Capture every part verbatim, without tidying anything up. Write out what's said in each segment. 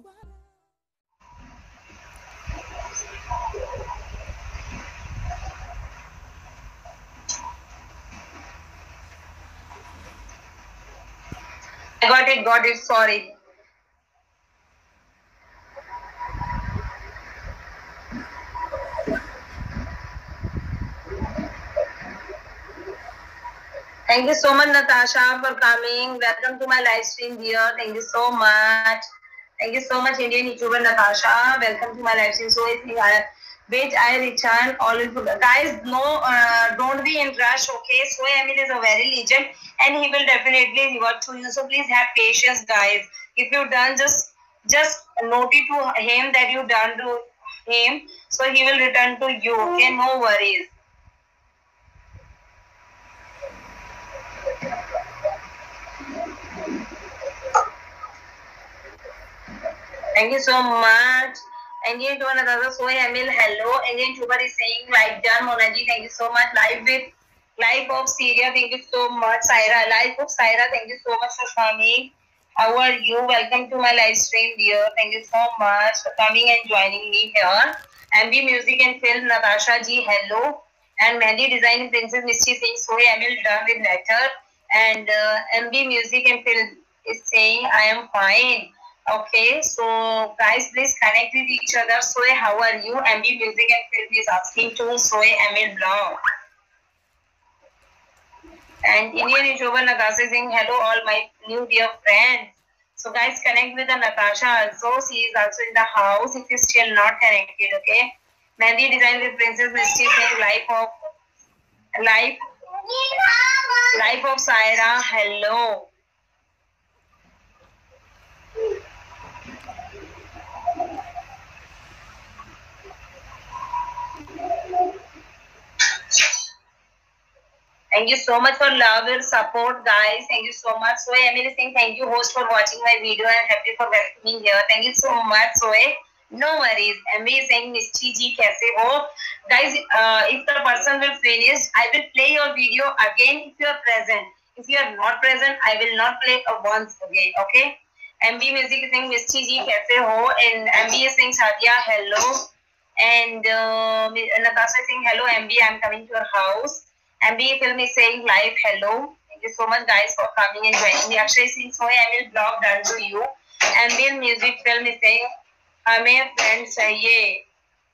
I got it, got it, sorry. Thank you so much, Natasha, for coming. Welcome to my live stream, dear. Thank you so much. Thank you so much, Indian YouTuber Natasha. Welcome to my live stream. So, I, wait, I return all of you guys. No, uh, don't be in rush. Okay, so Emil is a very legend, and he will definitely reward to you. So please have patience, guys. If you done, just just note it to him that you done to him, so he will return to you. Okay, no worries. Thank you so much. Engine to another. So Emil, hello. Engine Tuber is saying like done. Monaji, thank you so much. Live with Life of Syria, thank you so much. Saira, Life of Saira, thank you so much for coming. How are you? Welcome to my live stream, dear. Thank you so much for coming and joining me here. M B Music and Film, Natasha ji, hello. And Mehndi Design Princess Misty saying so Emil done with letter. And uh, M B Music and Film is saying I am fine. Okay, so guys, please connect with each other. Soe, how are you? M B Music and Film is asking to Soe Emil Blanc. And Indian YouTuber Natasha is saying hello, all my new dear friends. So guys, connect with the Natasha also. She is also in the house. If you still not connected, okay. Mehndi Design with Princess Misty saying life of life life of Saira. Hello. Thank you so much for love and support, guys. Thank you so much. So, Emily saying thank you, host, for watching my video and happy for welcoming here. Thank you so much, Soe. No worries. Emily is saying Misty ji kaise ho? Guys, uh, if the person will finish, I will play your video again if you are present. If you are not present, I will not play it once again. Okay? M B Music is saying Misty ji kaise ho? And M B is saying Sadia, hello. And uh, Natasha is saying hello, M B. I'm coming to your house. M B Film is saying live hello. Thank you so much, guys, for coming and joining me. Akshay is saying so Emil blog done to you. M B Music Film is saying हमें friend चाहिए.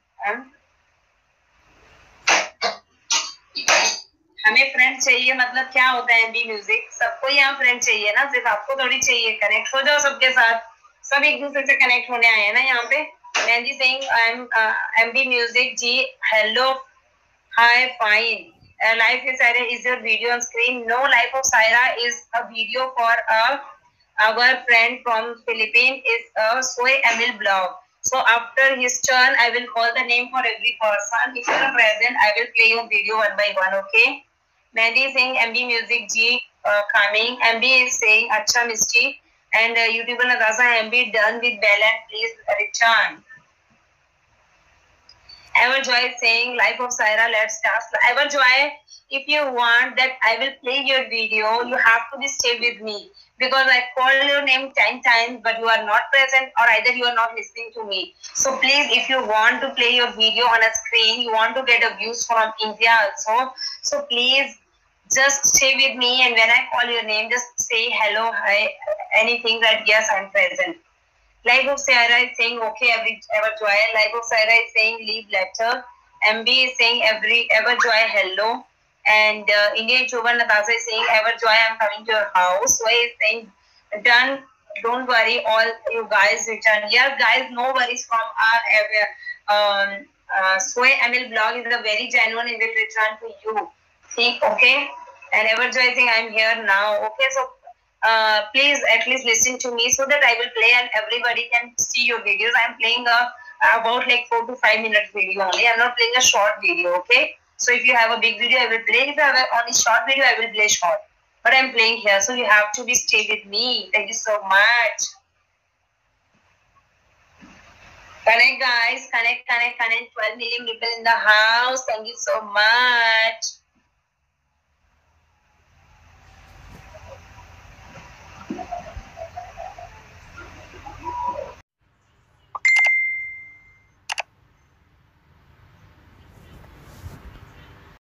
हमें friend चाहिए मतलब क्या होता है? MB music सबको यहाँ फ्रेंड चाहिए ना, सिर्फ आपको थोड़ी चाहिए. कनेक्ट हो जाओ सबके साथ, सब एक दूसरे से कनेक्ट होने आए हैं ना यहाँ पे. Mandy saying I'm uh, M B Music ji hello, hi, fine. Uh, Life of Saira is your video on screen. No, Life of Saira is a video for a our friend from Philippines is a Soe Emil blog. So after his turn, I will call the name for every person. If you are present, I will play your video one by one. Okay. Mandy is saying M B Music G uh, coming. M B is saying Acha Misty. And uh, YouTuber Natasha M B done with balance. Please return. Everjoy is saying Life of Saira, let's start. Everjoy, if you want that I will play your video, you have to be stay with me. Because I called your name ten times, but you are not present, or either you are not listening to me. So please, if you want to play your video on a screen, you want to get a views from India also. So please, just stay with me, and when I call your name, just say hello, hi, anything that yes, I'm present. Life of Saira is saying okay, every ever joy. Life of Saira is saying leave letter. M B is saying every ever joy hello. And uh, Indian Chuban Natasha is saying ever joy, I'm coming to your house. So is saying done. Don't worry, all you guys return. Yes, guys, no worries from our um uh, Soe Emil blog is a very genuine. It will return to you. See, okay. And ever joy saying I'm here now. Okay, so. Uh, please at least listen to me so that I will play and everybody can see your videos. I'm playing a about like four to five minutes video only. I'm not playing a short video, okay? So if you have a big video, I will play. If you have only short video, I will play short. But I'm playing here, so you have to be stay with me. Thank you so much. Connect, guys. Connect, connect, connect. twelve million people in the house. Thank you so much.